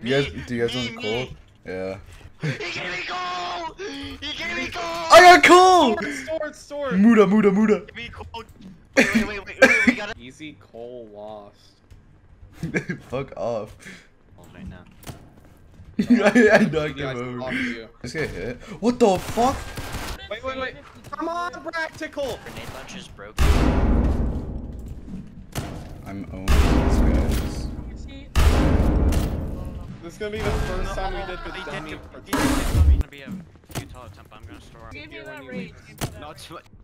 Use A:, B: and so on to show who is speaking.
A: Do you guys want coal? Yeah.
B: He gave me coal! He gave me coal!
A: I got coal!
C: Sword!
A: Muda, muda, muda.
B: Give me coal. Wait, we gotta.
C: Easy coal lost.
A: Fuck off.
B: Right now.
A: I knocked
C: Guys,
A: him
C: off
A: over.
C: you.
A: Just get hit. What the fuck?
C: Wait. Come on, practical!
B: Grenade launcher's broken.
A: I'm owning these guys.
C: This is gonna be the first time we did the dummy.
B: He's gonna be a few taller temp. I'm gonna store.
D: Give me that rage.
B: No, it's.